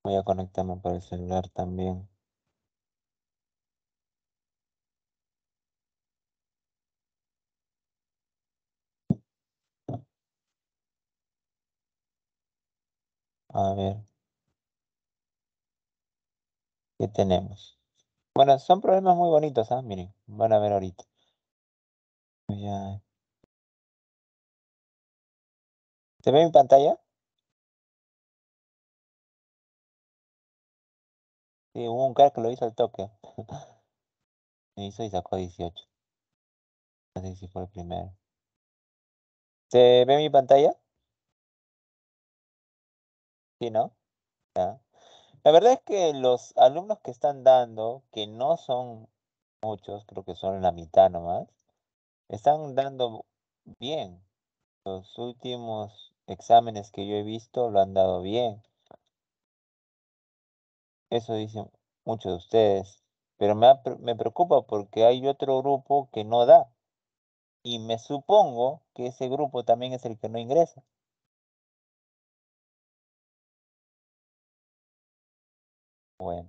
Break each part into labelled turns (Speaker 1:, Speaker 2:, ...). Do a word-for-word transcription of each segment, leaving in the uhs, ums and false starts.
Speaker 1: Voy a conectarme por el celular también. A ver, ¿qué tenemos? Bueno, son problemas muy bonitos, ¿ah? Miren, van a ver ahorita. Ya. ¿Se ve mi pantalla? Sí, hubo un crack que lo hizo al toque. Me hizo y sacó dieciocho. No sé si fue el primero. ¿Se ve mi pantalla? Sí, ¿no? Ya. La verdad es que los alumnos que están dando, que no son muchos, creo que son la mitad nomás, están dando bien. Los últimos exámenes que yo he visto lo han dado bien. Eso dicen muchos de ustedes. Pero me, ha pre- me preocupa porque hay otro grupo que no da. Y me supongo que ese grupo también es el que no ingresa. Bueno,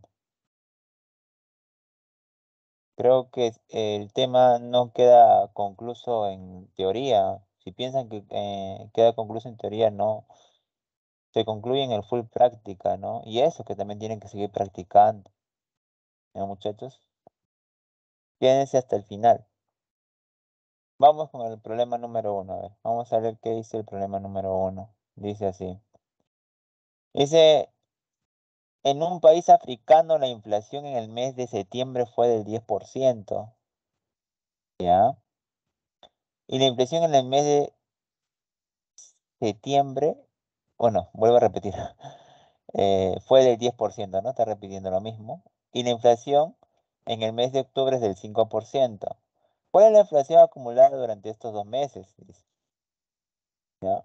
Speaker 1: creo que el tema no queda concluso en teoría. Si piensan que eh, queda concluso en teoría, no. Se concluye en el full práctica, ¿no? Y eso que también tienen que seguir practicando, ¿no, muchachos? Quédense hasta el final. Vamos con el problema número uno. A ver, vamos a ver qué dice el problema número uno. Dice así. Dice, en un país africano la inflación en el mes de septiembre fue del diez por ciento, ¿ya? Y la inflación en el mes de septiembre, bueno, vuelvo a repetir, eh, fue del diez por ciento, ¿no? Está repitiendo lo mismo. Y la inflación en el mes de octubre es del cinco por ciento. ¿Cuál es la inflación acumulada durante estos dos meses? Dice, ¿ya?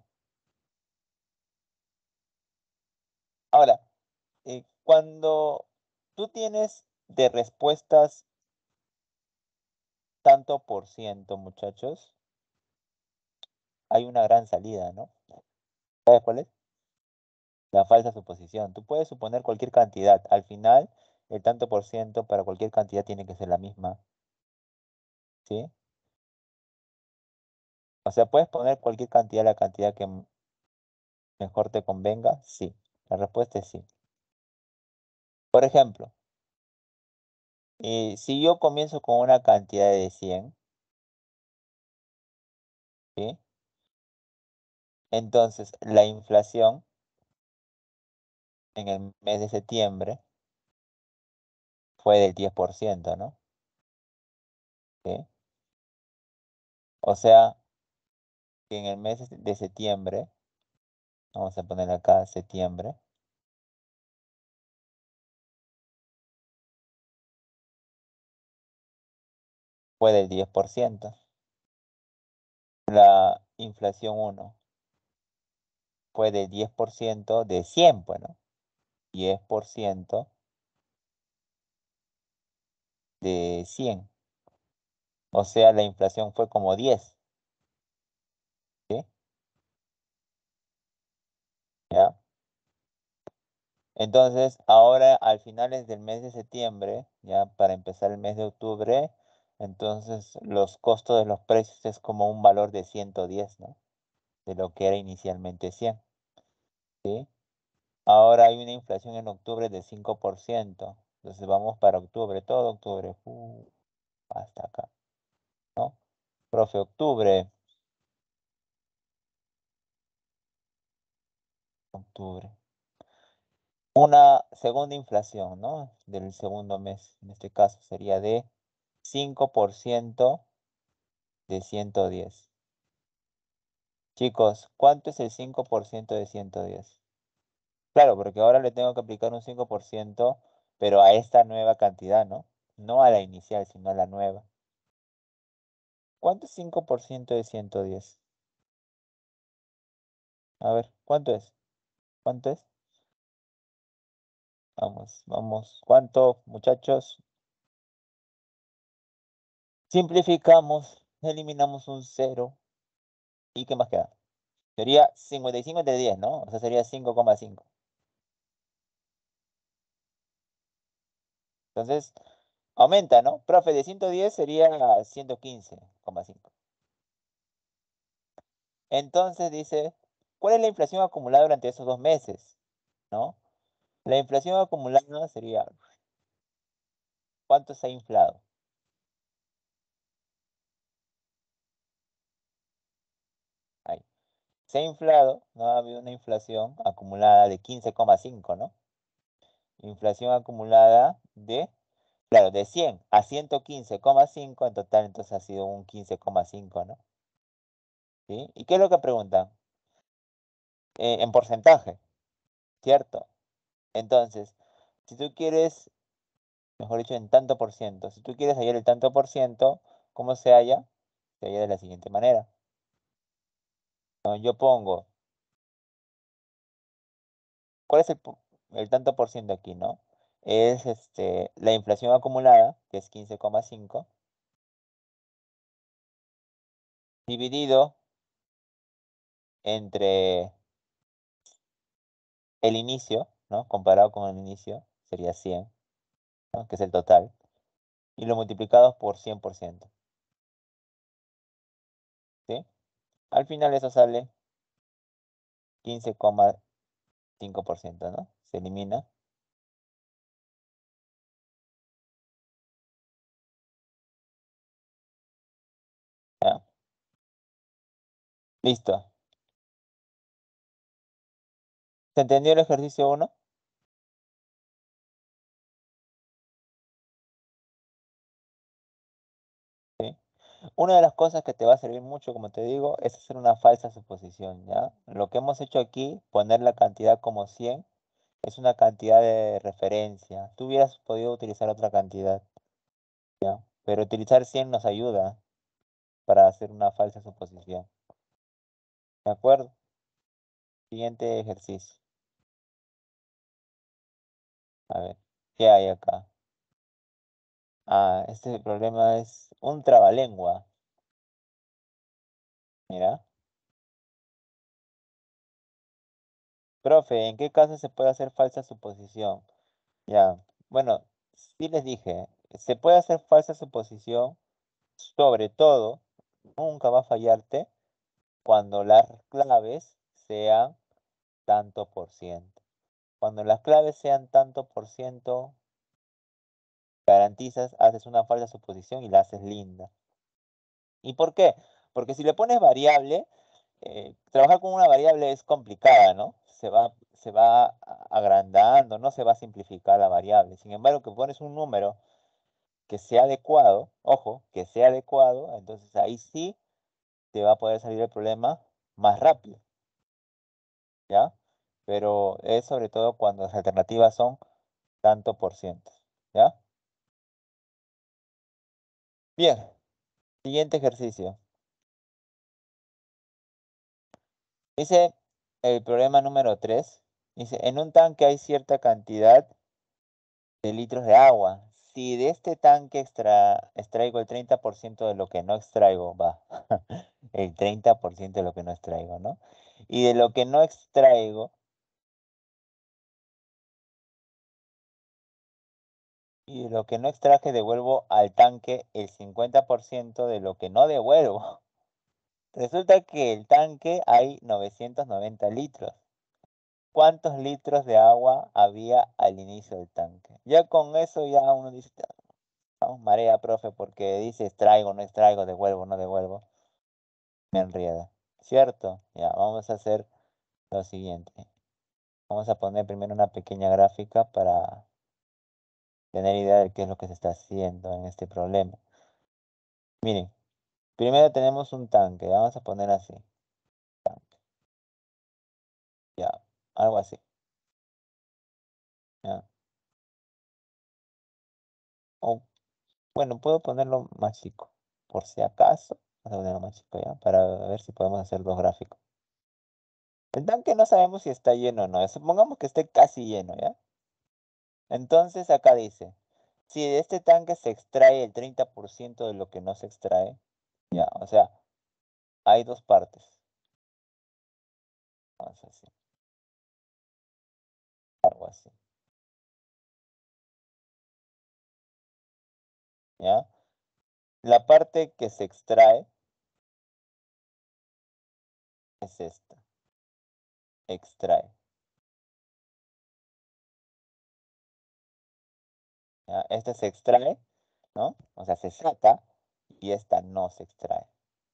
Speaker 1: Ahora, eh, cuando tú tienes de respuestas tanto por ciento, muchachos, hay una gran salida, ¿no? ¿Sabes cuál es? La falsa suposición. Tú puedes suponer cualquier cantidad. Al final, el tanto por ciento para cualquier cantidad tiene que ser la misma, ¿sí? O sea, puedes poner cualquier cantidad, la cantidad que m- mejor te convenga, sí. La respuesta es sí. Por ejemplo, eh, si yo comienzo con una cantidad de cien, ¿sí? Entonces, la inflación en el mes de septiembre fue del diez por ciento, ¿no? ¿Sí? O sea, que en el mes de septiembre, vamos a poner acá septiembre, fue del diez por ciento. La inflación uno fue del diez por ciento de cien, bueno, diez por ciento de cien. O sea, la inflación fue como diez, ¿sí? ¿Ya? Entonces, ahora al finales del mes de septiembre, ya para empezar el mes de octubre, entonces los costos de los precios es como un valor de ciento diez, ¿no? De lo que era inicialmente cien, ¿sí? Ahora hay una inflación en octubre de cinco por ciento. Entonces vamos para octubre, todo octubre, uh, hasta acá, ¿no? Profe, octubre, octubre. Una segunda inflación, ¿no? Del segundo mes, en este caso sería de cinco por ciento de ciento diez. Chicos, ¿cuánto es el cinco por ciento de ciento diez? Claro, porque ahora le tengo que aplicar un cinco por ciento, pero a esta nueva cantidad, ¿no? No a la inicial, sino a la nueva. ¿Cuánto es cinco por ciento de ciento diez? A ver, ¿cuánto es? ¿Cuánto es? Vamos, vamos. ¿Cuánto, muchachos? Simplificamos, eliminamos un cero. ¿Y qué más queda? Sería cincuenta y cinco entre diez, ¿no? O sea, sería cinco coma cinco. Entonces, aumenta, ¿no? Profe, de ciento diez sería ciento quince coma cinco. Entonces dice, ¿cuál es la inflación acumulada durante esos dos meses? ¿No? La inflación acumulada sería, ¿cuánto se ha inflado? Ahí. Se ha inflado, ¿no? Ha habido una inflación acumulada de quince coma cinco, ¿no? Inflación acumulada de, claro, de cien a ciento quince coma cinco, en total entonces ha sido un quince coma cinco, ¿no? ¿Sí? ¿Y qué es lo que preguntan? Eh, en porcentaje, ¿cierto? Entonces, si tú quieres, mejor dicho, en tanto por ciento, si tú quieres hallar el tanto por ciento, ¿cómo se halla? Se halla de la siguiente manera, ¿no? Yo pongo, ¿cuál es el, pu- el tanto por ciento aquí, no? Es este, la inflación acumulada, que es quince coma cinco, dividido entre el inicio, ¿no? Comparado con el inicio, sería cien, ¿no? Que es el total, y lo multiplicado por cien por ciento, ¿sí? Al final eso sale quince coma cinco por ciento, ¿no? Se elimina. ¿Ya? Listo. ¿Se entendió el ejercicio uno? ¿Sí? Una de las cosas que te va a servir mucho, como te digo, es hacer una falsa suposición, ¿ya? Lo que hemos hecho aquí, poner la cantidad como cien, es una cantidad de referencia. Tú hubieras podido utilizar otra cantidad, ¿ya? Pero utilizar cien nos ayuda para hacer una falsa suposición. ¿De acuerdo? Siguiente ejercicio. A ver, ¿qué hay acá? Ah, este problema es un trabalengua. Mira. Profe, ¿en qué caso se puede hacer falsa suposición? Ya, bueno, sí les dije, se puede hacer falsa suposición, sobre todo, nunca va a fallarte cuando las claves sean tanto por ciento. Cuando las claves sean tanto por ciento, garantizas, haces una falsa suposición y la haces linda. ¿Y por qué? Porque si le pones variable, eh, trabajar con una variable es complicada, ¿no? Se va, se va a- agrandando, no se va a simplificar la variable. Sin embargo, que pones un número que sea adecuado, ojo, que sea adecuado, entonces ahí sí te va a poder salir el problema más rápido, ¿ya? Pero es sobre todo cuando las alternativas son tanto por ciento, ¿ya? Bien, siguiente ejercicio. Dice el problema número tres. Dice, en un tanque hay cierta cantidad de litros de agua. Si de este tanque extra, extraigo el treinta por ciento de lo que no extraigo, va, el treinta por ciento de lo que no extraigo, ¿no? Y de lo que no extraigo, y de lo que no extraje, devuelvo al tanque el cincuenta por ciento de lo que no devuelvo. Resulta que el tanque hay novecientos noventa litros. ¿Cuántos litros de agua había al inicio del tanque? Ya con eso ya uno dice, "Ah, marea, profe, porque dice extraigo, no extraigo, devuelvo, no devuelvo. Me enrieda. ¿Cierto? Ya, vamos a hacer lo siguiente. Vamos a poner primero una pequeña gráfica para tener idea de qué es lo que se está haciendo en este problema. Miren, primero tenemos un tanque, vamos a poner así, ya, algo así, ya. O, bueno, puedo ponerlo más chico, por si acaso, vamos a ponerlo más chico, ya, para ver si podemos hacer dos gráficos. El tanque no sabemos si está lleno o no, supongamos que esté casi lleno, ¿ya? Entonces acá dice, si de este tanque se extrae el treinta por ciento de lo que no se extrae, ya, o sea, hay dos partes. Vamos a hacer algo así. ¿ya? La parte que se extrae es esta, extrae, ¿ya? Esta se extrae, ¿no? O sea, se saca y esta no se extrae.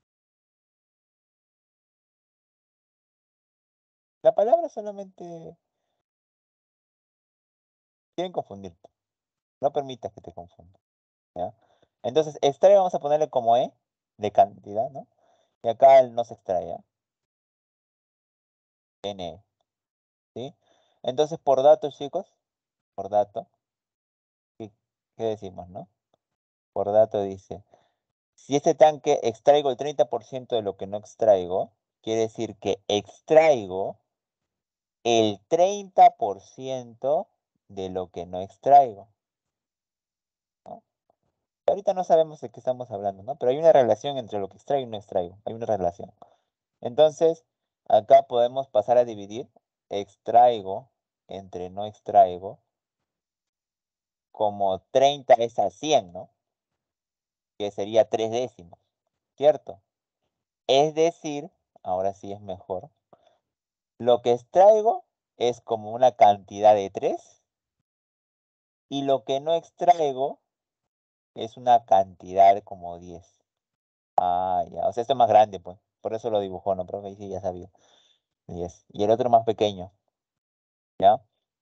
Speaker 1: La palabra solamente quieren confundirte. No permitas que te confundan, ¿ya? Entonces, extrae vamos a ponerle como E de cantidad, ¿no? Y acá el no se extrae, ¿ya? N, ¿sí? Entonces, por dato, chicos, por dato, ¿qué, qué decimos, no? Por dato dice, si este tanque extraigo el treinta por ciento de lo que no extraigo, quiere decir que extraigo el treinta por ciento de lo que no extraigo, ¿no? Ahorita no sabemos de qué estamos hablando, ¿no? Pero hay una relación entre lo que extraigo y no extraigo, hay una relación. Entonces, acá podemos pasar a dividir extraigo entre no extraigo, como treinta es a cien, ¿no? Que sería tres décimos, ¿cierto? Es decir, ahora sí es mejor, lo que extraigo es como una cantidad de tres y lo que no extraigo es una cantidad como diez. Ah, ya, o sea, esto es más grande, pues. Por eso lo dibujó, ¿no? Pero ahí sí ya sabía. diez. Y el otro más pequeño, ¿ya?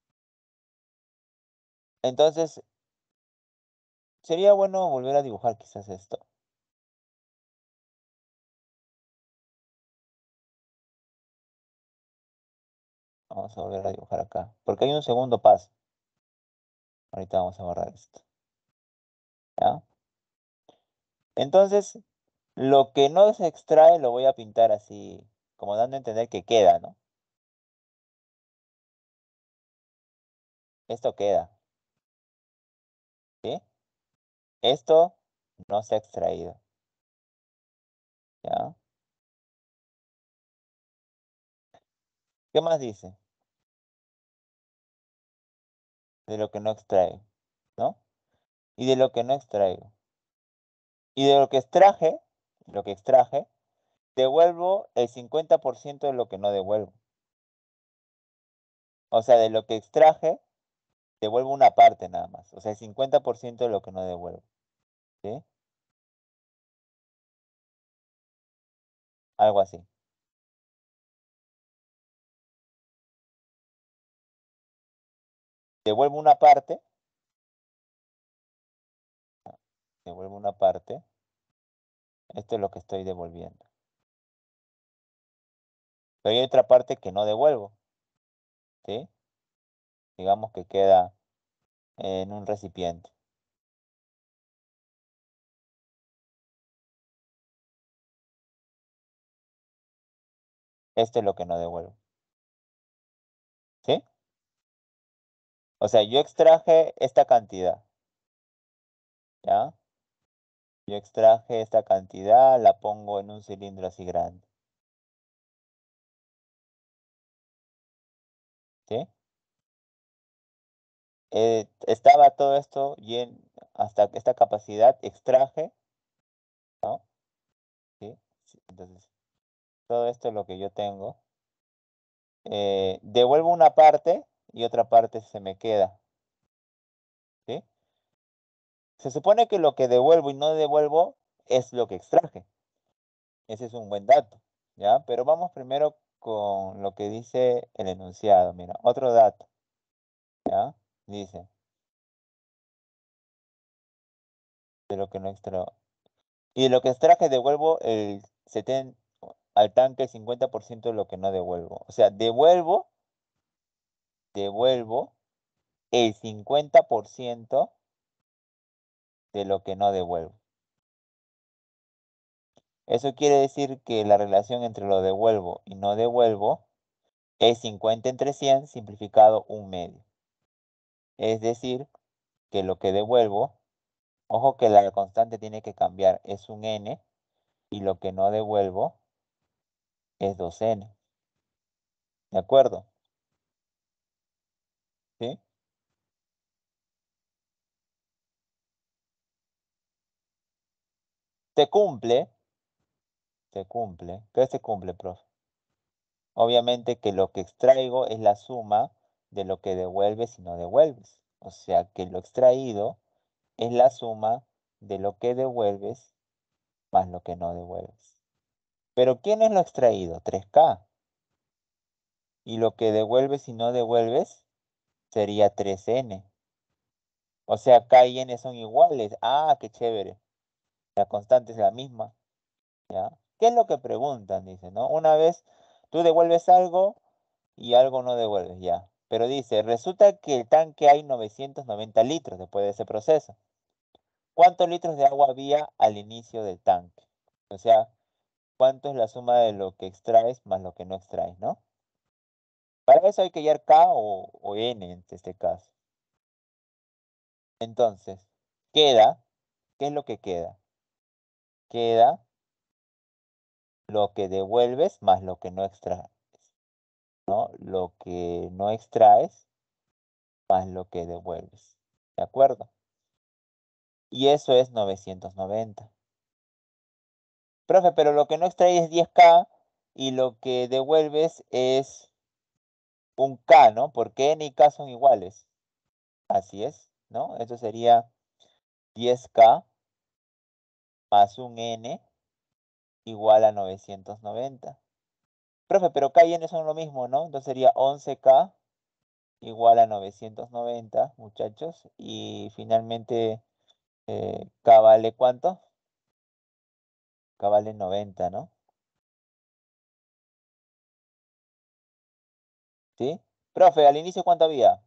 Speaker 1: Entonces, sería bueno volver a dibujar quizás esto. Vamos a volver a dibujar acá, porque hay un segundo paso. Ahorita vamos a borrar esto, ¿ya? Entonces, lo que no se extrae lo voy a pintar así, como dando a entender que queda, ¿no? Esto queda, ¿sí? Esto no se ha extraído, ¿ya? ¿Qué más dice? De lo que no extrae, ¿no? Y de lo que no extraigo. Y de lo que extraje, lo que extraje, devuelvo el cincuenta por ciento de lo que no devuelvo. O sea, de lo que extraje, devuelvo una parte nada más. O sea, el cincuenta por ciento de lo que no devuelvo, ¿sí? Algo así. Devuelvo una parte, devuelvo una parte. Esto es lo que estoy devolviendo. Pero hay otra parte que no devuelvo, ¿sí? Digamos que queda en un recipiente. Esto es lo que no devuelvo, ¿sí? O sea, yo extraje esta cantidad, ¿ya? Yo extraje esta cantidad, la pongo en un cilindro así grande, ¿sí? Eh, estaba todo esto lleno, hasta esta capacidad extraje, ¿no? ¿Sí? Sí, entonces, todo esto es lo que yo tengo. Eh, devuelvo una parte y otra parte se me queda, ¿sí? Se supone que lo que devuelvo y no devuelvo es lo que extraje. Ese es un buen dato, ¿ya? Pero vamos primero con lo que dice el enunciado. Mira, otro dato, ¿ya? Dice, de lo que no extraigo. Y de lo que extraje devuelvo el setenta al tanque el cincuenta por ciento de lo que no devuelvo. O sea, devuelvo, devuelvo el cincuenta por ciento de lo que no devuelvo. Eso quiere decir que la relación entre lo devuelvo y no devuelvo es cincuenta entre cien simplificado un medio. Es decir, que lo que devuelvo, ojo que la constante tiene que cambiar, es un n, y lo que no devuelvo es dos n. ¿De acuerdo? ¿Sí? Se cumple, se cumple. ¿Qué se cumple, profe? Obviamente que lo que extraigo es la suma de lo que devuelves y no devuelves. O sea que lo extraído es la suma de lo que devuelves más lo que no devuelves. Pero ¿quién es lo extraído? tres K. Y lo que devuelves y no devuelves sería tres N. O sea, K y N son iguales. Ah, qué chévere. La constante es la misma. ¿Ya? ¿Qué es lo que preguntan? Dice, ¿no? Una vez tú devuelves algo y algo no devuelves, ya. Pero dice, resulta que el tanque hay novecientos noventa litros después de ese proceso. ¿Cuántos litros de agua había al inicio del tanque? O sea, ¿cuánto es la suma de lo que extraes más lo que no extraes, no? Para eso hay que hallar K o, o N en este caso. Entonces, queda, ¿qué es lo que queda? Queda lo que devuelves más lo que no extraes, ¿no? Lo que no extraes más lo que devuelves, ¿de acuerdo? Y eso es novecientos noventa. Profe, pero lo que no extraes es diez K y lo que devuelves es un K, ¿no? Porque N y K son iguales. Así es, ¿no? Eso sería diez K más un N igual a novecientos noventa. Profe, pero K y N son lo mismo, ¿no? Entonces sería once K igual a novecientos noventa, muchachos. Y finalmente, eh, K vale ¿cuánto? K vale noventa, ¿no? ¿Sí? Profe, al inicio ¿cuánto había?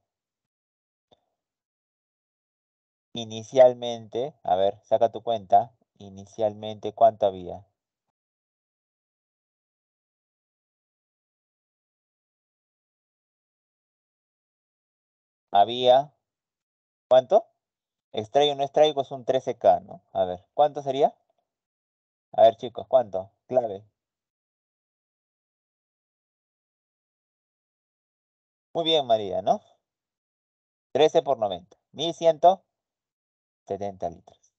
Speaker 1: Inicialmente, a ver, saca tu cuenta. Inicialmente, ¿cuánto había? Había, ¿cuánto? Extraigo no extraigo es un trece K, ¿no? A ver, ¿cuánto sería? A ver, chicos, ¿cuánto? Clave. Muy bien, María, ¿no? Trece por noventa. Mil ciento setenta litros.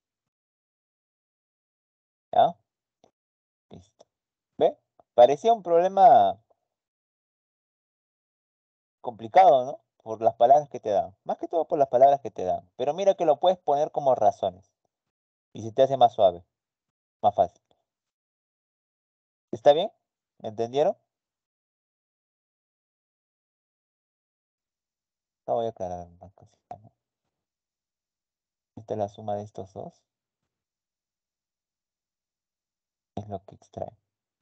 Speaker 1: ¿Ya? Listo. ¿Ve? Parecía un problema complicado, ¿no? Por las palabras que te dan. Más que todo por las palabras que te dan. Pero mira que lo puedes poner como razones. Y se te hace más suave, más fácil. ¿Está bien? ¿Entendieron? No voy a aclarar una cosita, ¿no? Esta es la suma de estos dos. Es lo que extrae.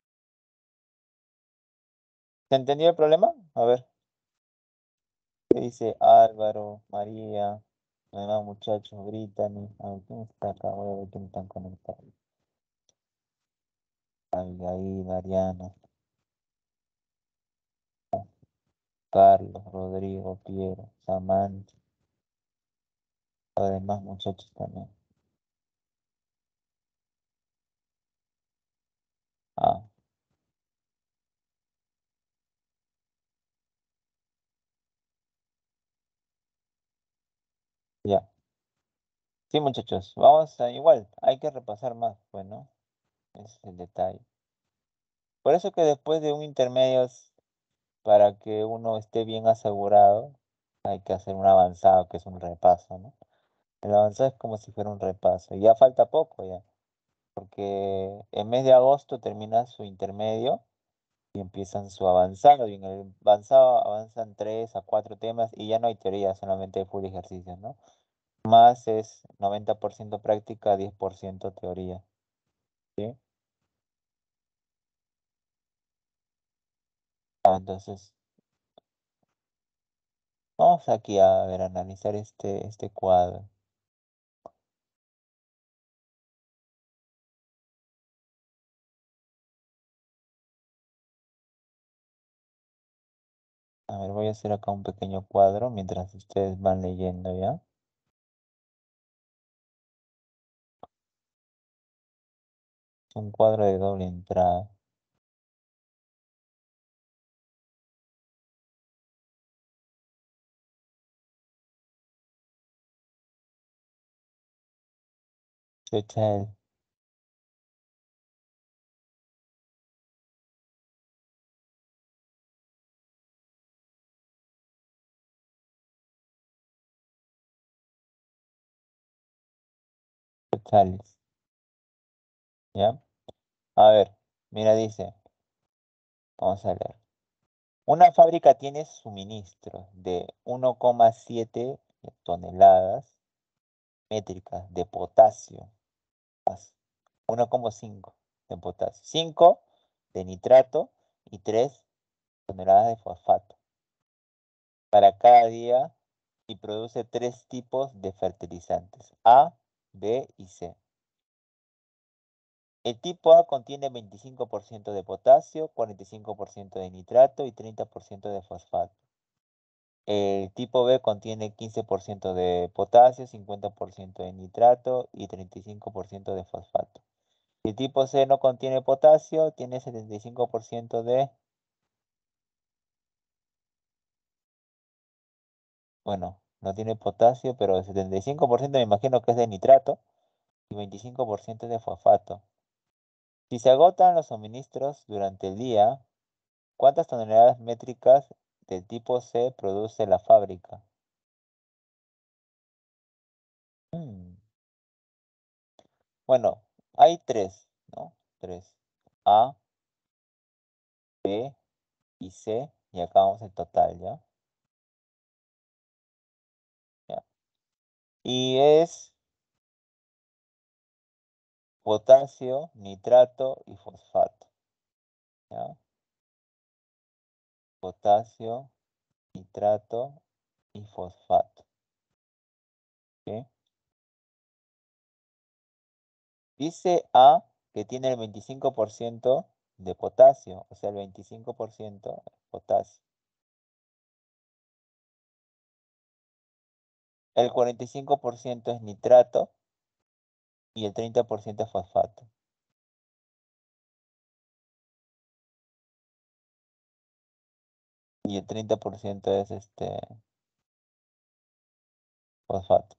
Speaker 1: ¿Se entendió el problema? A ver, ¿qué dice Álvaro, María, los demás muchachos, Brittany? A ver, ¿quién está acá? Voy a ver quién están conectados. Abigail, Mariana, Carlos, Rodrigo, Piero, Samantha, los demás muchachos también. Ah, ya. Sí, muchachos, vamos a igual, hay que repasar más, pues, ¿no? Ese es el detalle. Por eso que después de un intermedio, s- para que uno esté bien asegurado, hay que hacer un avanzado, que es un repaso, ¿no? El avanzado es como si fuera un repaso, y ya falta poco ya, porque en mes de agosto termina su intermedio y empiezan su avanzado, y en el avanzado avanzan tres a cuatro temas y ya no hay teoría, solamente hay full ejercicio, ¿no? Más es noventa por ciento práctica, diez por ciento teoría, ¿sí? Ah, entonces, vamos aquí a ver, analizar este, este cuadro. A ver, voy a hacer acá un pequeño cuadro mientras ustedes van leyendo, ¿ya? Es un cuadro de doble entrada. Fecha sales. ¿Ya? A ver, mira, dice, vamos a leer. Una fábrica tiene suministros de uno coma siete toneladas métricas de potasio, más uno coma cinco de potasio, cinco de nitrato y tres toneladas de fosfato para cada día y produce tres tipos de fertilizantes, A, B y C. El tipo A contiene veinticinco por ciento de potasio, cuarenta y cinco por ciento de nitrato y treinta por ciento de fosfato. El tipo B contiene quince por ciento de potasio, cincuenta por ciento de nitrato y treinta y cinco por ciento de fosfato. El tipo C no contiene potasio, tiene setenta y cinco por ciento de, bueno, no tiene potasio, pero el setenta y cinco por ciento me imagino que es de nitrato y veinticinco por ciento es de fosfato. Si se agotan los suministros durante el día, ¿cuántas toneladas métricas del tipo C produce la fábrica? Mm, Bueno, hay tres, ¿no? Tres. A, B y C, y acá vamos el total, ¿ya? Ya. Y es potasio, nitrato y fosfato, ¿ya? Potasio, nitrato y fosfato, ¿sí? Dice A que tiene el veinticinco por ciento de potasio, o sea, el veinticinco por ciento potasio. El cuarenta y cinco por ciento es nitrato y el treinta por ciento es fosfato. Y el treinta por ciento es este fosfato,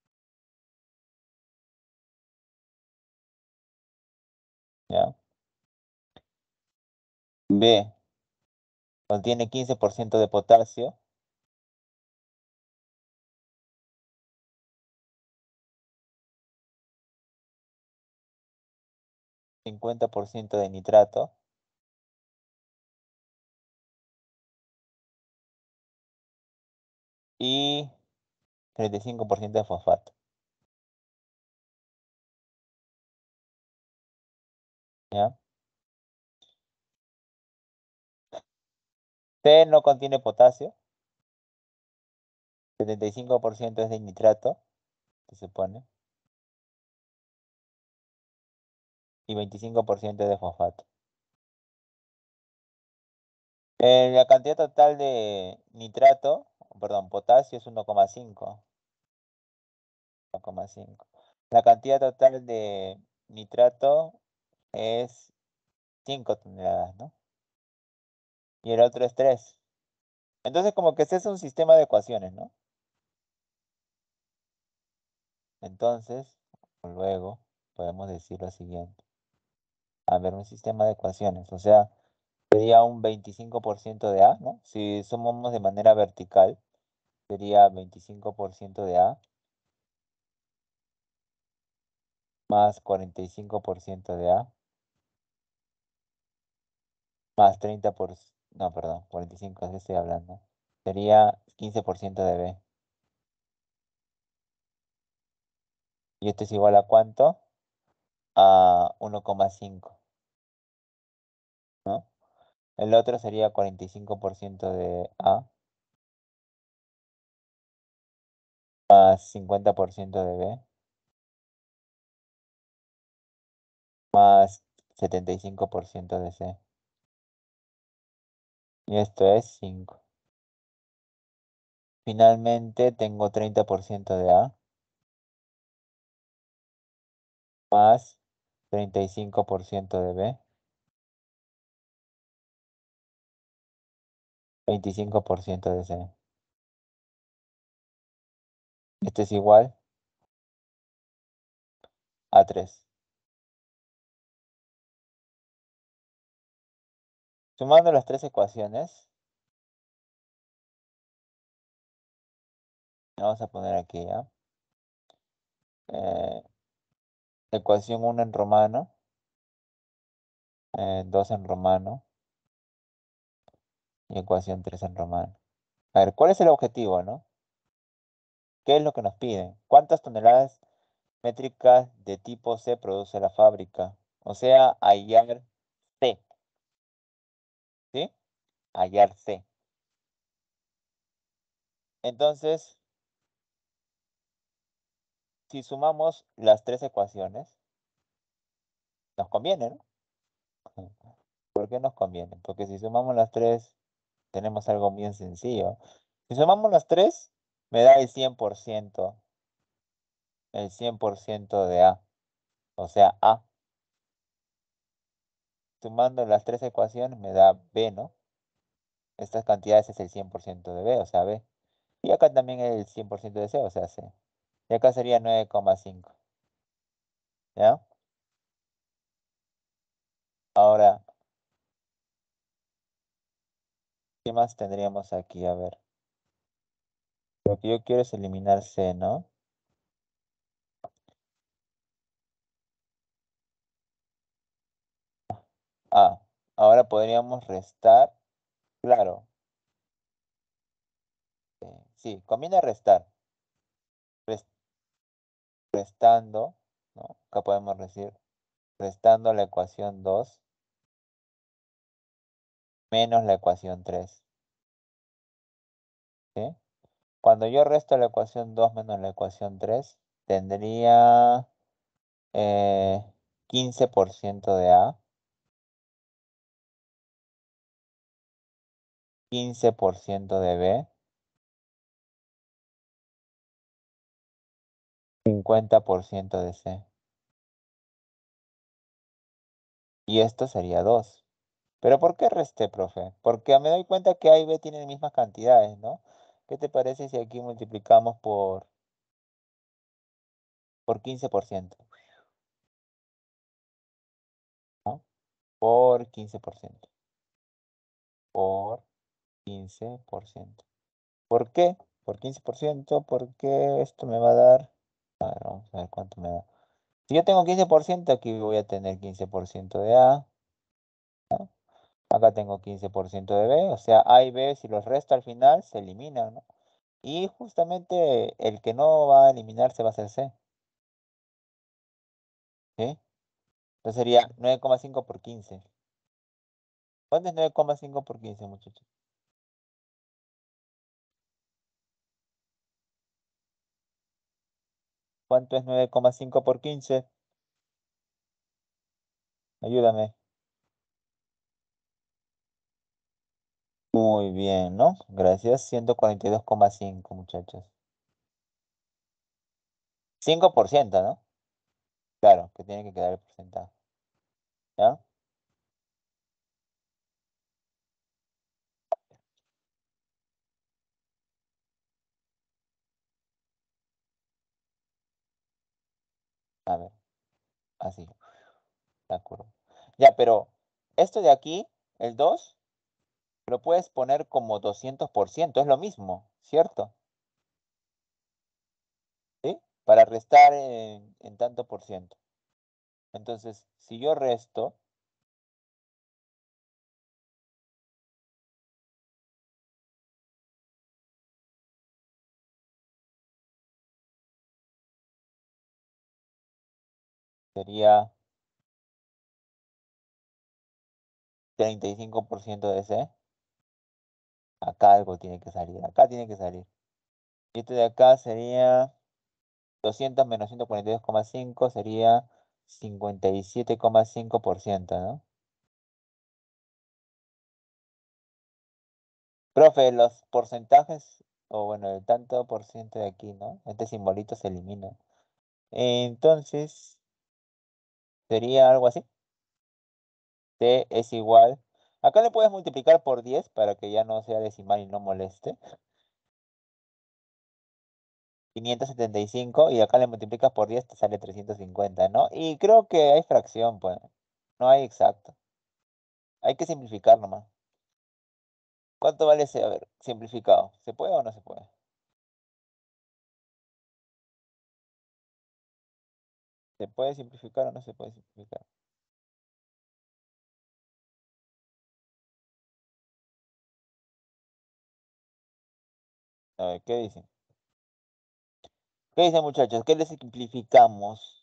Speaker 1: ¿ya? B contiene quince por ciento de potasio, cincuenta por ciento de nitrato y treinta y cinco por ciento de fosfato, ¿ya? C no contiene potasio, setenta y cinco por ciento es de nitrato, se supone, y veinticinco por ciento es de fosfato. Eh, la cantidad total de nitrato, perdón, potasio es uno coma cinco. uno coma cinco. La cantidad total de nitrato es cinco toneladas, ¿no? Y el otro es tres. Entonces, como que ese es un sistema de ecuaciones, ¿no? Entonces, luego podemos decir lo siguiente. A ver, un sistema de ecuaciones. O sea, sería un veinticinco por ciento de A, ¿no? Si sumamos de manera vertical, sería veinticinco por ciento de A más cuarenta y cinco por ciento de A más treinta por ciento, no, perdón, cuarenta y cinco, así estoy hablando. Sería quince por ciento de B. ¿Y esto es igual a cuánto? A uno coma cinco, ¿no? El otro sería cuarenta y cinco por ciento de A más cincuenta por ciento de B más setenta y cinco por ciento de C. Y esto es cinco. Finalmente tengo treinta por ciento de A más treinta y cinco por ciento de B, veinticinco por ciento de C. Esto es igual a tres. Sumando las tres ecuaciones, vamos a poner aquí, ¿ya? Eh, ecuación uno en romano, eh, dos en romano y ecuación tres en romano. A ver, ¿cuál es el objetivo, no? ¿Qué es lo que nos piden? ¿Cuántas toneladas métricas de tipo C produce la fábrica? O sea, hallar C, ¿sí? Hallar C. Entonces, si sumamos las tres ecuaciones, nos conviene, ¿no? ¿Por qué nos conviene? Porque si sumamos las tres, tenemos algo bien sencillo. Si sumamos las tres, me da el cien por ciento, el cien por ciento de A. O sea, A. Sumando las tres ecuaciones me da B, ¿no? Estas cantidades es el cien por ciento de B, o sea, B. Y acá también el cien por ciento de C, o sea, C. Y acá sería nueve coma cinco. ¿Ya? Ahora, ¿qué más tendríamos aquí? A ver. Lo que yo quiero es eliminar C, ¿no? Ah, ahora podríamos restar. Claro, eh, sí, conviene restar. Res- Restando, ¿no? Acá podemos decir, restando la ecuación dos menos la ecuación tres, ¿sí? Cuando yo resto la ecuación dos menos la ecuación tres, tendría eh, quince por ciento de A, quince por ciento de B, cincuenta por ciento de C. Y esto sería dos. ¿Pero por qué resté, profe? Porque me doy cuenta que A y B tienen mismas cantidades, ¿no? ¿Qué te parece si aquí multiplicamos por, por quince por ciento? ¿No? Por quince por ciento. Por quince por ciento. ¿Por qué? Por quince por ciento, porque esto me va a dar... A ver, vamos a ver cuánto me da. Si yo tengo quince por ciento, aquí voy a tener quince por ciento de A. ¿No? Acá tengo quince por ciento de B. O sea, A y B, si los resto al final, se eliminan, ¿no? Y justamente el que no va a eliminarse va a ser C. ¿Sí? Entonces sería nueve coma cinco por quince. ¿Cuánto es nueve coma cinco por quince, muchachos? ¿Cuánto es nueve coma cinco por quince? Ayúdame. Muy bien, ¿no? Gracias. ciento cuarenta y dos coma cinco, muchachos. Cinco por ciento, ¿no? Claro, que tiene que quedar el porcentaje. ¿Ya? A ver, así. De acuerdo. Ya, pero esto de aquí, el dos, lo puedes poner como doscientos por ciento. Es lo mismo, ¿cierto? ¿Sí? Para restar en, en tanto por ciento. Entonces, si yo resto, sería treinta y cinco por ciento de C. Acá algo tiene que salir. Acá tiene que salir. Y este de acá sería doscientos menos ciento cuarenta y dos coma cinco, sería cincuenta y siete coma cinco por ciento, ¿no? Profe, los porcentajes, o bueno, el tanto por ciento de aquí, ¿no? Este simbolito se elimina. Entonces, sería algo así. T es igual. Acá le puedes multiplicar por diez para que ya no sea decimal y no moleste. Quinientos setenta y cinco, y acá le multiplicas por diez, te sale trescientos cincuenta, ¿no? Y creo que hay fracción, pues. No hay exacto. Hay que simplificar nomás. ¿Cuánto vale ese? A ver, simplificado. ¿Se puede o no se puede? ¿Se puede simplificar o no se puede simplificar? A ver, ¿qué dicen? ¿Qué dicen, muchachos? ¿Qué le simplificamos?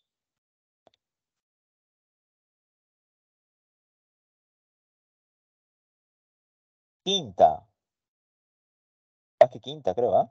Speaker 1: Quinta. Más que quinta, creo, ¿ah?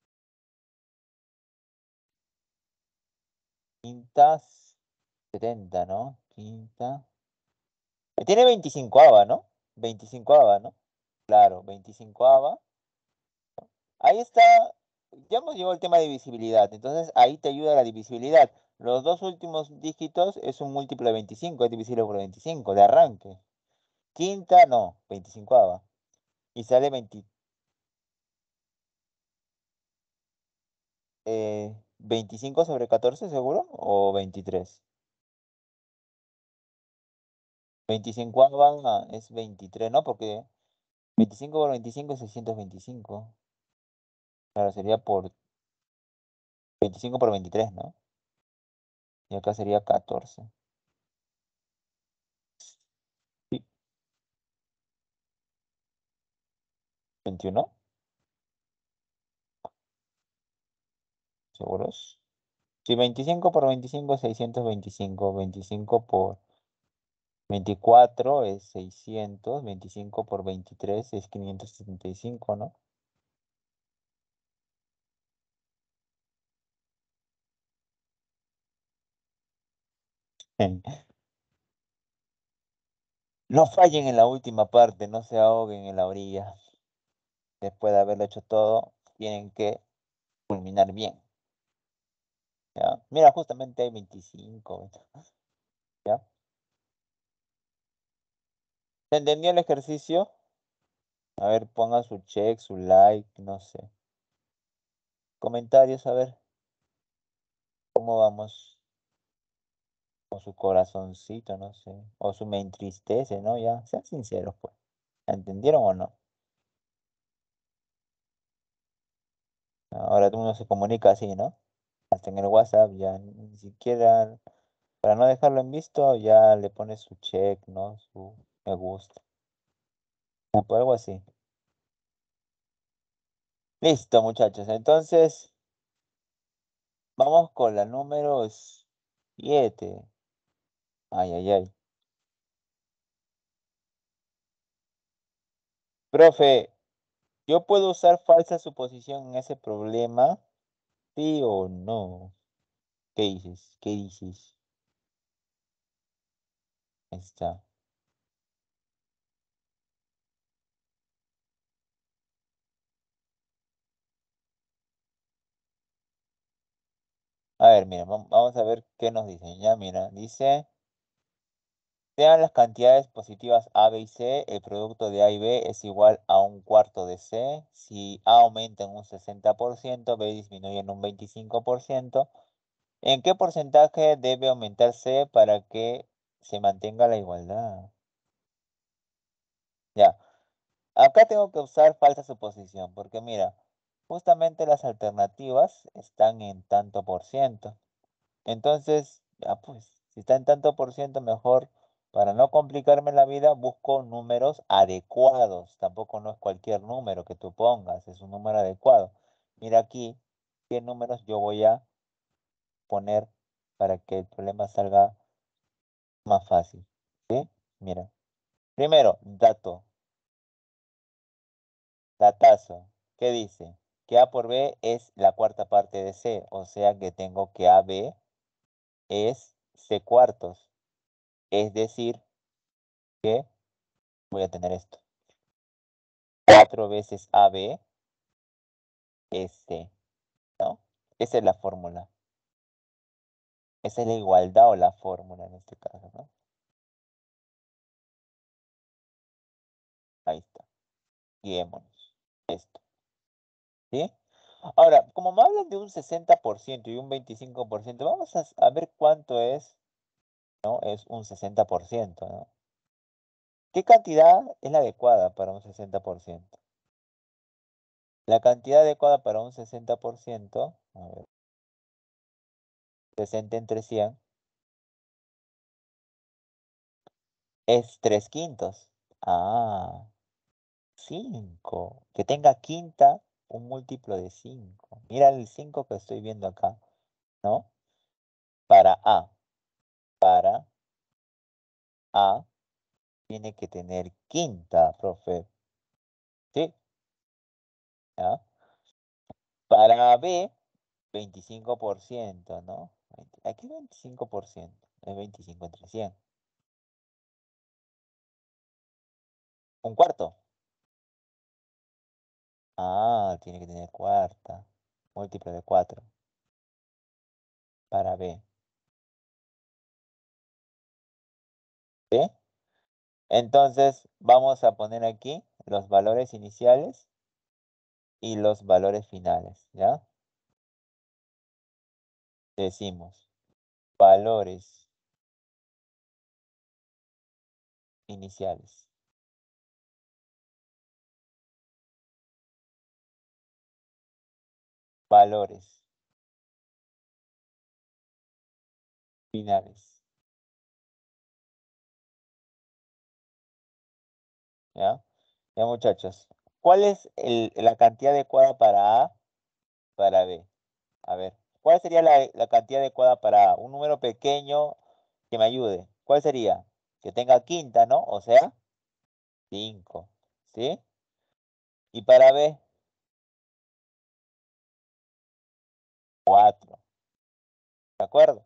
Speaker 1: Quinta setenta, ¿no? Quinta. Tiene veinticincoava, ¿no? Veinticincoava, ¿no? Claro, veinticincoava. Ahí está, ya hemos llegado al tema de divisibilidad, entonces ahí te ayuda la divisibilidad. Los dos últimos dígitos es un múltiplo de veinticinco, es divisible por veinticinco, de arranque. Quinta, no, veinticincoava. Y sale veinte, eh, veinticinco sobre catorce, ¿seguro? ¿O veintitrés? veinticincoava es veintitrés, ¿no? Porque veinticinco por veinticinco es seiscientos veinticinco. Claro, sería por veinticinco por veintitrés, ¿no? Y acá sería catorce. Sí, veintiuno, ¿seguros? Sí, veinticinco por veinticinco es seiscientos veinticinco. veinticinco por veinticuatro es seiscientos. veinticinco por veintitrés es quinientos setenta y cinco, ¿no? No fallen en la última parte, no se ahoguen en la orilla. Después de haberlo hecho todo, tienen que culminar bien, ¿ya? Mira, justamente hay veinticinco, ¿ya? ¿Se entendió el ejercicio? A ver, pongan su check, su like, no sé. Comentarios, a ver, ¿cómo vamos? O su corazoncito, no sé. O su me entristece, ¿no? Ya, sean sinceros, pues. ¿Entendieron o no? Ahora uno se comunica así, ¿no? Hasta en el WhatsApp ya ni siquiera, para no dejarlo en visto, ya le pone su check, ¿no? Su me gusta. Ah, pues algo así. Listo, muchachos. Entonces, vamos con la número siete. Ay, ay, ay. Profe, ¿yo puedo usar falsa suposición en ese problema? ¿Sí o no? ¿Qué dices? ¿Qué dices? Ahí está. A ver, mira, vam- vamos a ver qué nos dicen. Ya, mira, dice, sean las cantidades positivas A, B y C, el producto de A y B es igual a un cuarto de C. Si A aumenta en un sesenta por ciento, B disminuye en un veinticinco por ciento. ¿En qué porcentaje debe aumentar C para que se mantenga la igualdad? Ya, acá tengo que usar falsa suposición, porque mira, justamente las alternativas están en tanto por ciento. Entonces, ya pues, si está en tanto por ciento, mejor, para no complicarme la vida, busco números adecuados. Tampoco no es cualquier número que tú pongas, es un número adecuado. Mira aquí qué números yo voy a poner para que el problema salga más fácil. ¿Sí? Mira, primero, dato, datazo. ¿Qué dice? Que A por B es la cuarta parte de C, o sea que tengo que A B es C cuartos. Es decir, que voy a tener esto. Cuatro veces A B es C, ¿no? Esa es la fórmula. Esa es la igualdad o la fórmula en este caso, ¿no? Ahí está. Guiémonos. Esto, ¿sí? Ahora, como me hablan de un sesenta por ciento y un veinticinco por ciento, vamos a, a ver cuánto es, ¿no? Es un sesenta por ciento, ¿no? ¿Qué cantidad es la adecuada para un sesenta por ciento? La cantidad adecuada para un sesenta por ciento, a ver, sesenta entre cien. Es tres quintos. Ah, cinco. Que tenga quinta un múltiplo de cinco. Mira el cinco que estoy viendo acá, ¿no? Para A. Para A tiene que tener quinta, profe. ¿Sí? ¿Ya? Para B, veinticinco por ciento, ¿no? Aquí veinticinco por ciento. Es veinticinco entre cien. ¿Un cuarto? Ah, tiene que tener cuarta. Múltiplo de cuatro. Para B. ¿Sí? Entonces, vamos a poner aquí los valores iniciales y los valores finales, ¿ya? Decimos valores iniciales, valores finales, ¿ya? Ya, muchachos, ¿cuál es el- la cantidad adecuada para A, para B? A ver, ¿cuál sería la, la cantidad adecuada para A? Un número pequeño que me ayude. ¿Cuál sería? Que tenga quinta, ¿no? O sea, cinco, ¿sí? Y para B, cuatro, ¿de acuerdo?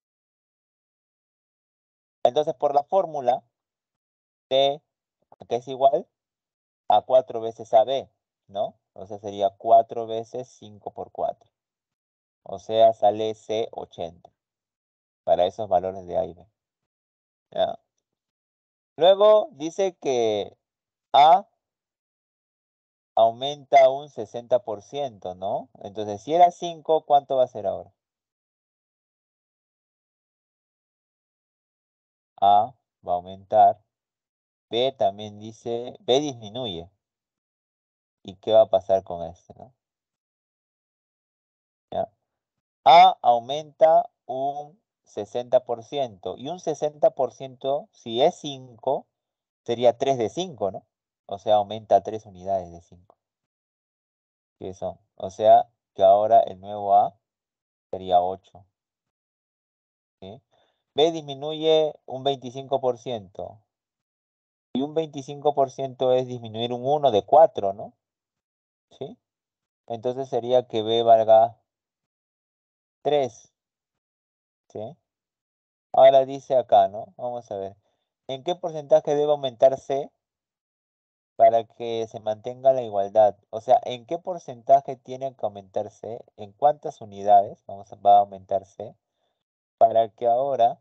Speaker 1: Entonces, por la fórmula, T, que es igual a cuatro veces A B, ¿no? O sea, sería cuatro veces cinco por cuatro. O sea, sale C ochenta para esos valores de A y B. ¿Ya? Luego dice que A aumenta un sesenta por ciento, ¿no? Entonces, si era cinco, ¿cuánto va a ser ahora? A va a aumentar. B también dice, B disminuye. ¿Y qué va a pasar con este, no? ¿Ya? A aumenta un sesenta por ciento. Y un sesenta por ciento, si es cinco, sería tres de cinco, ¿no? O sea, aumenta tres unidades de cinco. ¿Qué son? O sea, que ahora el nuevo A sería ocho. ¿Sí? B disminuye un veinticinco por ciento. Y un veinticinco por ciento es disminuir un uno de cuatro, ¿no? ¿Sí? Entonces sería que B valga tres. ¿Sí? Ahora dice acá, ¿no? Vamos a ver. ¿En qué porcentaje debe aumentar C para que se mantenga la igualdad? O sea, ¿en qué porcentaje tiene que aumentar C? ¿En cuántas unidades vamos a, va a aumentar C para que ahora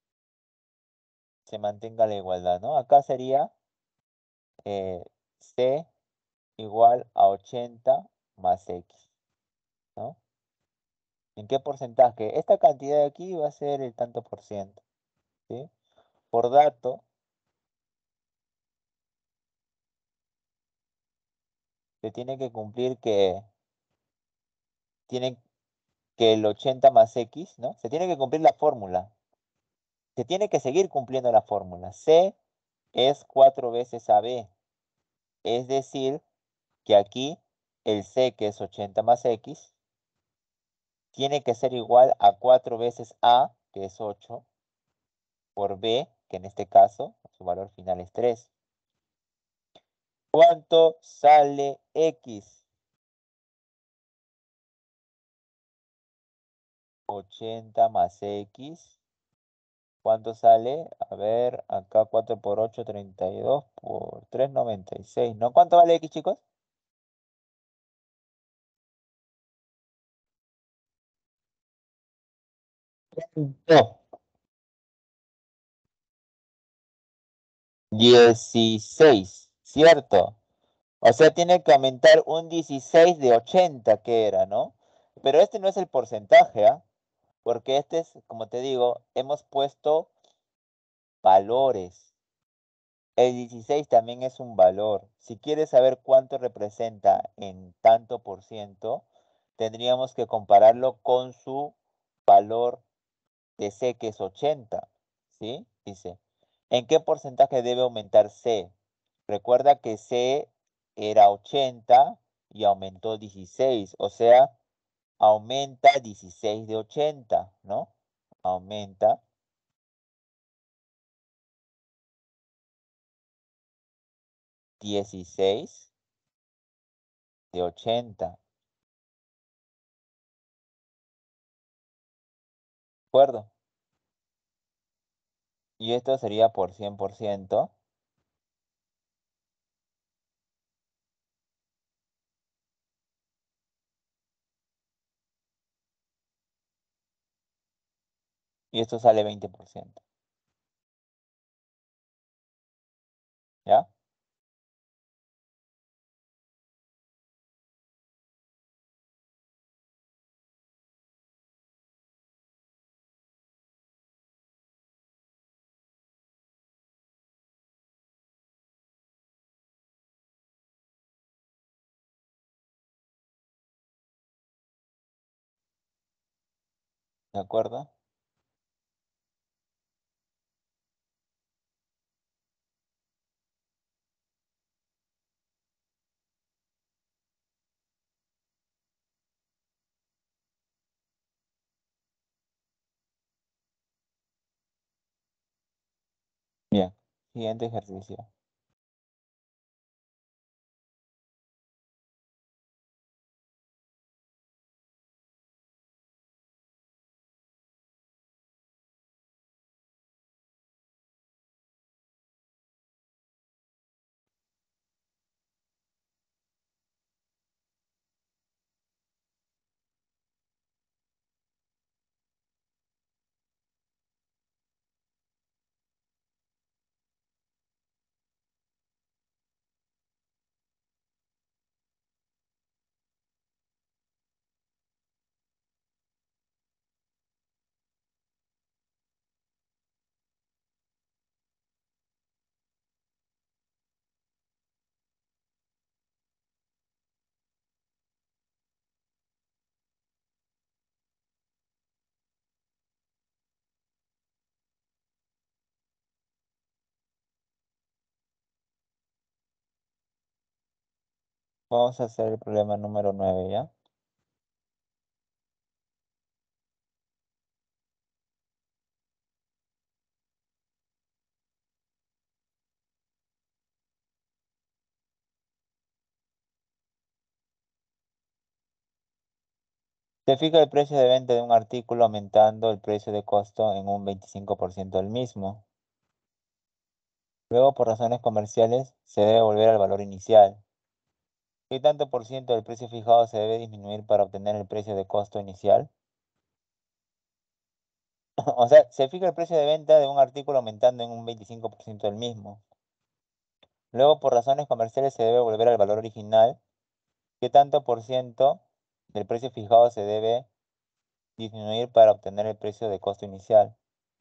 Speaker 1: se mantenga la igualdad, ¿no? Acá sería eh, C igual a ochenta más X, ¿no? ¿En qué porcentaje? Esta cantidad de aquí va a ser el tanto por ciento, ¿sí? Por dato, se tiene que cumplir que tienen que el ochenta más X, ¿no? Se tiene que cumplir la fórmula. Se tiene que seguir cumpliendo la fórmula. C es cuatro veces A B. Es decir, que aquí el C, que es ochenta más X, tiene que ser igual a cuatro veces A, que es ocho, por B, que en este caso su valor final es tres. ¿Cuánto sale X? ochenta más X. ¿Cuánto sale? A ver, acá cuatro por ocho, treinta y dos por tres, noventa y seis. ¿No? ¿Cuánto vale X, chicos? No. dieciséis, ¿cierto? O sea, tiene que aumentar un dieciséis de ochenta que era, ¿no? Pero este no es el porcentaje, ¿ah? Porque este es, como te digo, hemos puesto valores. El dieciséis también es un valor. Si quieres saber cuánto representa en tanto por ciento, tendríamos que compararlo con su valor de C, que es ochenta, ¿sí? Dice, ¿En qué porcentaje debe aumentar C? Recuerda que C era ochenta y aumentó dieciséis, o sea, aumenta dieciséis de ochenta, ¿no? Aumenta dieciséis de ochenta, ¿de acuerdo? Y esto sería por cien por ciento, y esto sale veinte por ciento, ¿ya? ¿De acuerdo? Bien, siguiente ejercicio. Vamos a hacer el problema número nueve, ¿ya? Se fija el precio de venta de un artículo aumentando el precio de costo en un veinticinco por ciento del mismo. Luego, por razones comerciales, se debe volver al valor inicial. ¿Qué tanto por ciento del precio fijado se debe disminuir para obtener el precio de costo inicial? O sea, se fija el precio de venta de un artículo aumentando en un veinticinco por ciento del mismo. Luego, por razones comerciales, se debe volver al valor original. ¿Qué tanto por ciento del precio fijado se debe disminuir para obtener el precio de costo inicial?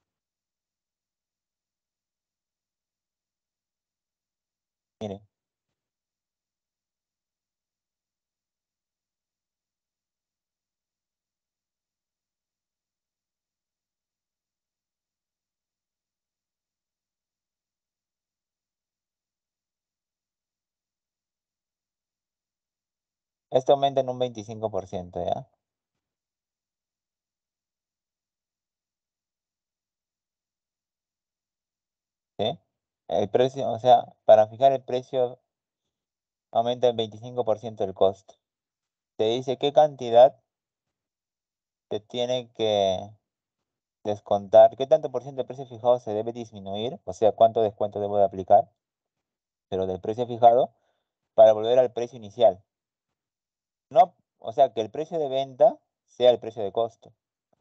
Speaker 1: Miren, esto aumenta en un veinticinco por ciento, ¿ya? ¿Sí? El precio, o sea, para fijar el precio aumenta el veinticinco por ciento del costo. Te dice qué cantidad te tiene que descontar, qué tanto por ciento del precio fijado se debe disminuir, o sea, cuánto descuento debo de aplicar, pero del precio fijado, para volver al precio inicial. No, o sea, que el precio de venta sea el precio de costo,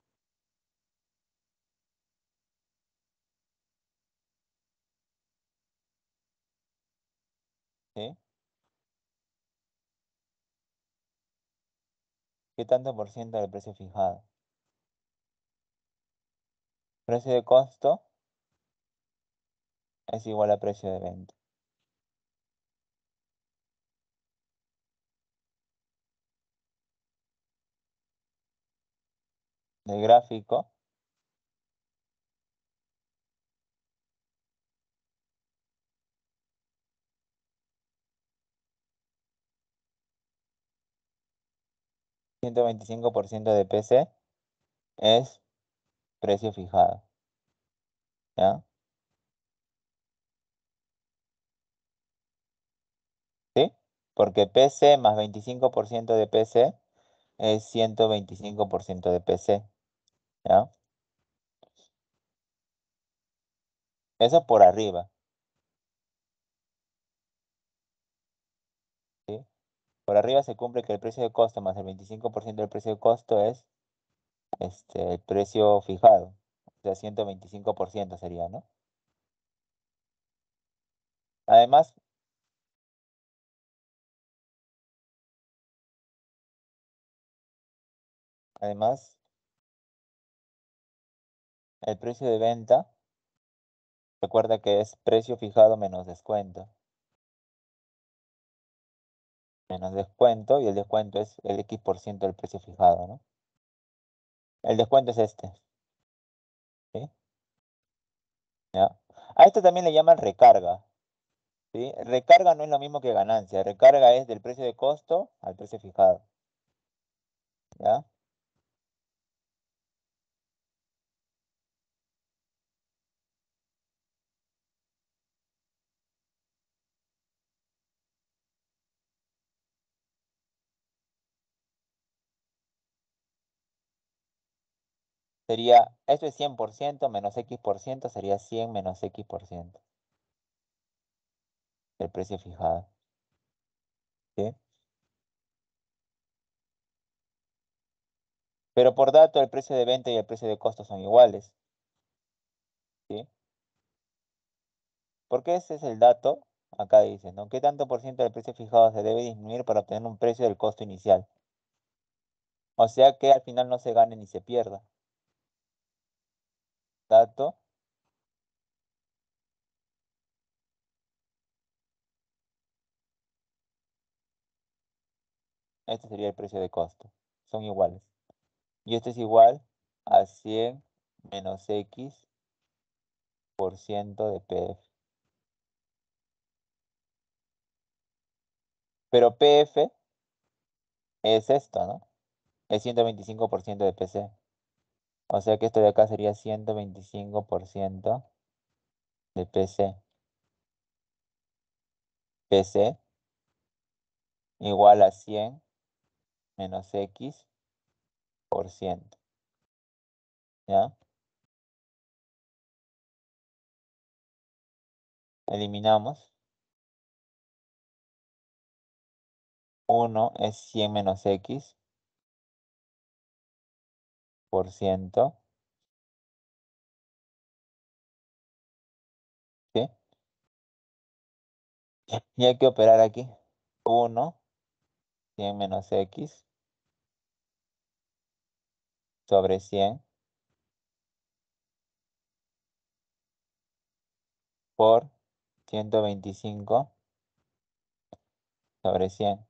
Speaker 1: ¿sí? ¿Qué tanto por ciento del precio fijado? Precio de costo es igual a precio de venta. Del gráfico, ciento veinticinco por ciento de P C es precio fijado, ¿ya? ¿Sí? Porque P C más veinticinco por ciento de P C es ciento veinticinco por ciento de P C, ¿ya? Eso por arriba, ¿sí? Por arriba se cumple que el precio de costo más el veinticinco por ciento del precio de costo es este, el precio fijado. O sea, ciento veinticinco por ciento sería, ¿no? Además, además, el precio de venta, recuerda que es precio fijado menos descuento. Menos descuento y el descuento es el X por ciento del precio fijado, ¿no? El descuento es este, ¿sí? ¿Ya? A esto también le llaman recarga, ¿sí? Recarga no es lo mismo que ganancia. Recarga es del precio de costo al precio fijado, ¿ya? Sería, esto es cien por ciento menos X por ciento, sería cien menos X por ciento del precio fijado, ¿sí? Pero por dato, el precio de venta y el precio de costo son iguales, ¿sí? Porque ese es el dato, acá dice, ¿no? ¿Qué tanto por ciento del precio fijado se debe disminuir para obtener un precio del costo inicial? O sea que al final no se gane ni se pierda. Dato, este sería el precio de costo. Son iguales. Y esto es igual a cien menos X por ciento de P F. Pero P F es esto, ¿no? Es ciento veinticinco por ciento de P C. O sea que esto de acá sería ciento veinticinco por ciento de P C. P C igual a cien menos X por ciento. ¿Ya? Eliminamos. Uno es cien menos X por ciento. ¿Sí? Y hay que operar aquí. Uno cien menos X sobre cien por ciento veinticinco sobre cien.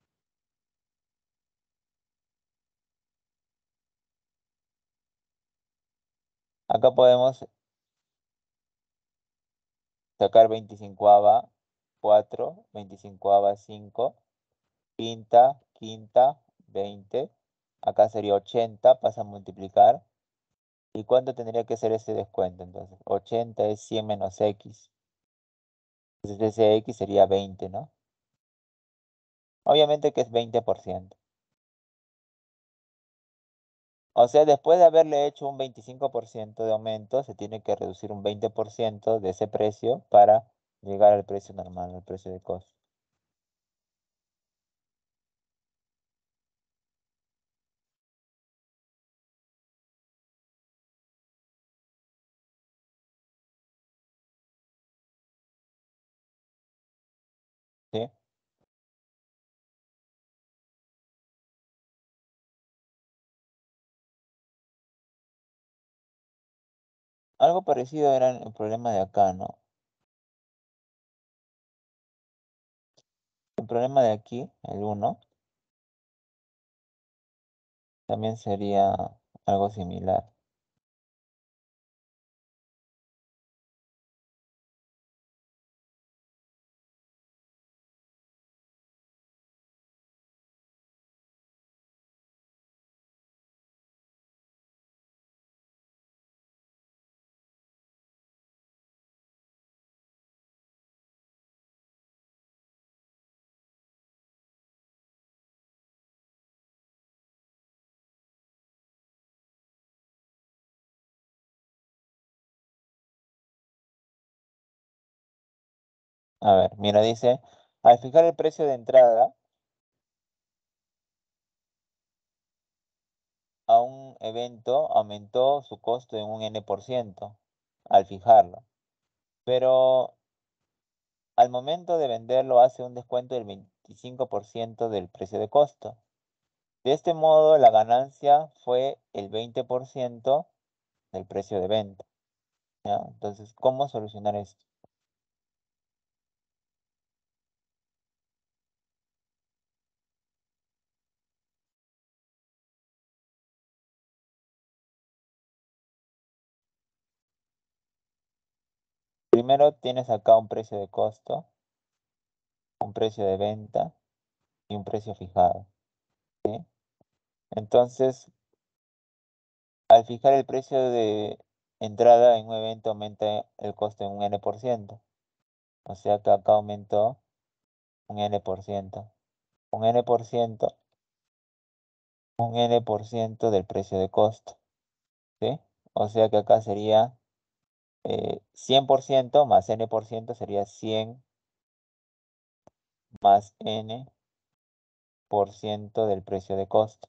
Speaker 1: Acá podemos sacar veinticinco cuatro, veinticinco cinco, quinta, quinta, veinte. Acá sería ochenta, pasa a multiplicar. ¿Y cuánto tendría que ser ese descuento entonces? ochenta es cien menos X. Entonces ese X sería veinte, ¿no? Obviamente que es veinte por ciento. O sea, después de haberle hecho un veinticinco por ciento de aumento, se tiene que reducir un veinte por ciento de ese precio para llegar al precio normal, al precio de costo. ¿Sí? Algo parecido era el problema de acá, ¿no? El problema de aquí, el uno, también sería algo similar. A ver, mira, dice, al fijar el precio de entrada a un evento, aumentó su costo en un N por ciento al fijarlo. Pero al momento de venderlo hace un descuento del veinticinco por ciento del precio de costo. De este modo, la ganancia fue el veinte por ciento del precio de venta. ¿Ya? Entonces, ¿cómo solucionar esto? Primero tienes acá un precio de costo, un precio de venta y un precio fijado. ¿Sí? Entonces, al fijar el precio de entrada en un evento aumenta el costo en un N por ciento. O sea que acá aumentó un N por ciento. Un N por ciento, un N por ciento del precio de costo. ¿Sí? O sea que acá sería eh, cien por ciento más N por ciento sería cien más N por ciento del precio de costo.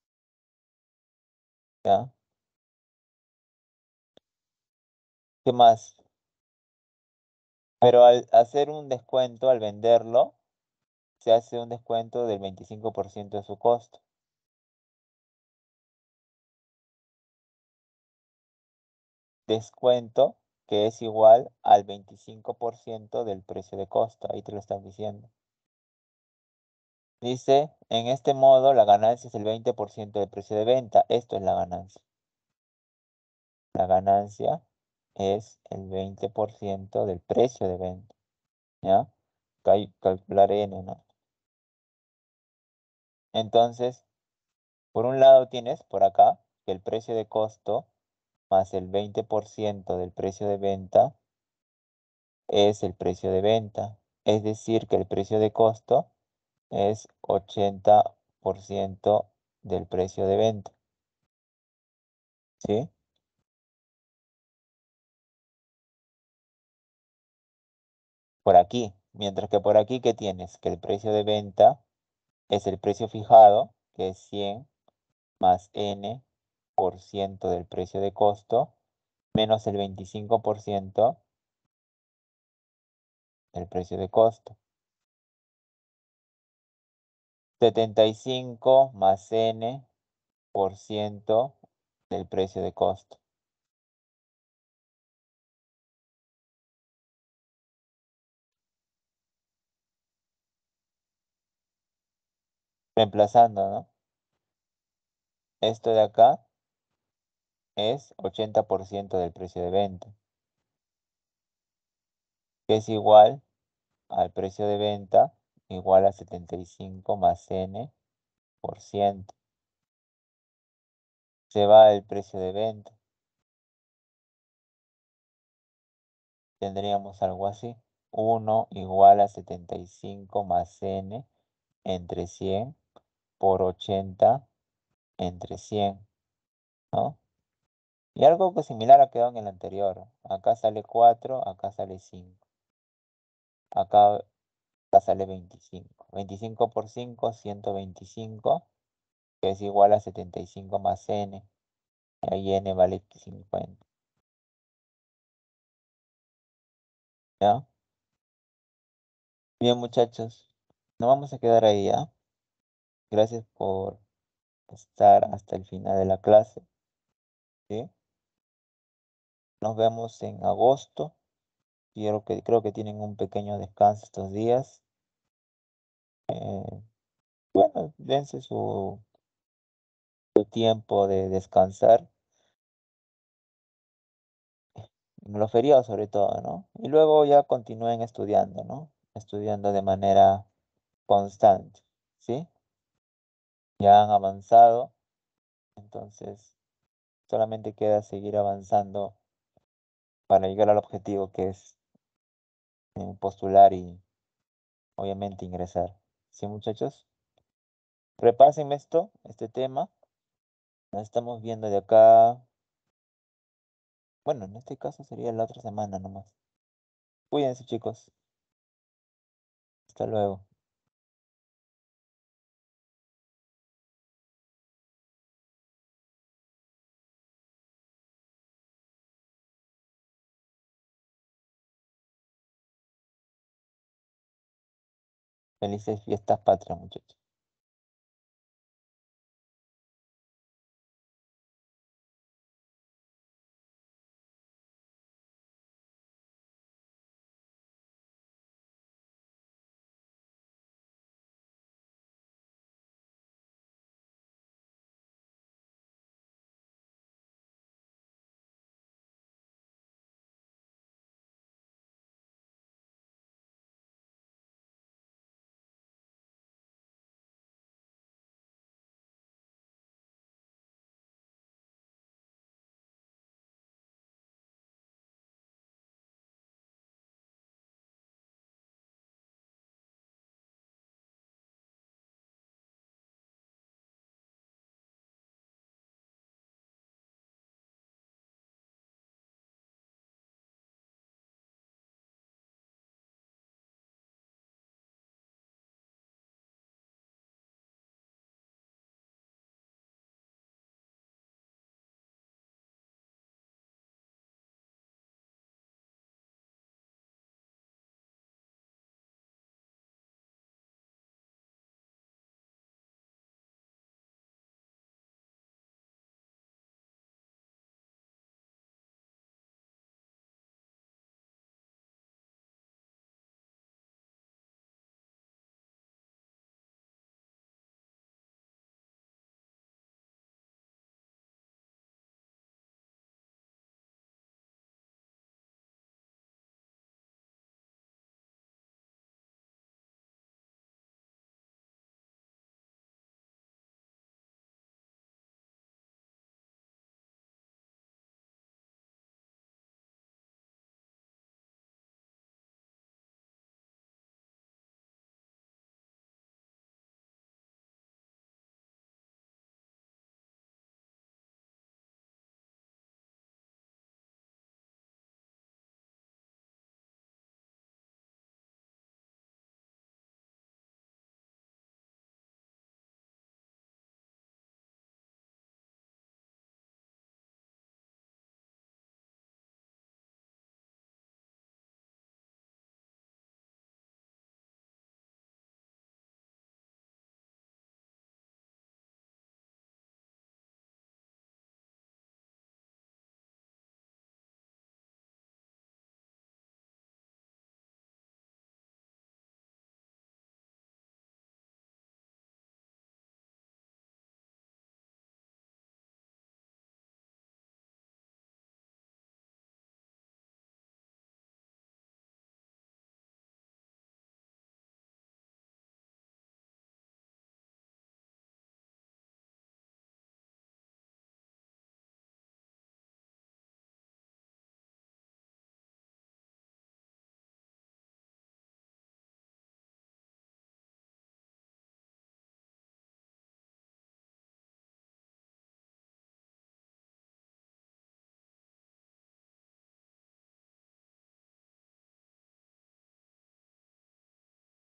Speaker 1: ¿Ya? ¿Qué más? Pero al hacer un descuento, al venderlo, se hace un descuento del veinticinco por ciento de su costo. Descuento que es igual al veinticinco por ciento del precio de costo. Ahí te lo están diciendo. Dice, en este modo la ganancia es el veinte por ciento del precio de venta. Esto es la ganancia. La ganancia es el veinte por ciento del precio de venta. ¿Ya? Cal- calcular N, ¿no? Entonces, por un lado tienes por acá que el precio de costo más el veinte por ciento del precio de venta es el precio de venta. Es decir, que el precio de costo es ochenta por ciento del precio de venta. ¿Sí? Por aquí. Mientras que por aquí, ¿qué tienes? Que el precio de venta es el precio fijado, que es cien más N por ciento del precio de costo, menos el veinticinco por ciento del precio de costo. setenta y cinco más N por ciento del precio de costo. Reemplazando, ¿no? Esto de acá es ochenta por ciento del precio de venta, que es igual al precio de venta, igual a setenta y cinco más N por ciento. Se va el precio de venta. Tendríamos algo así. uno igual a setenta y cinco más N entre cien por ochenta entre cien, ¿no? Y algo que similar ha quedado en el anterior. Acá sale cuatro, acá sale cinco. Acá, acá sale veinticinco. veinticinco por cinco, ciento veinticinco, que es igual a setenta y cinco más N. Y ahí N vale cincuenta. ¿Ya? Bien, muchachos. Nos vamos a quedar ahí, ¿ya? Gracias por estar hasta el final de la clase. ¿Sí? Nos vemos en agosto. Quiero que, creo que tienen un pequeño descanso estos días. Eh, bueno, dense su, su tiempo de descansar. En los feriados sobre todo, ¿no? Y luego ya continúen estudiando, ¿no? Estudiando de manera constante, ¿sí? Ya han avanzado, entonces solamente queda seguir avanzando para llegar al objetivo que es eh, postular y obviamente ingresar. ¿Sí, muchachos? Repásenme esto, este tema. Nos estamos viendo de acá. Bueno, en este caso sería la otra semana nomás. Cuídense, chicos. Hasta luego. Felices fiestas patrias, muchachos.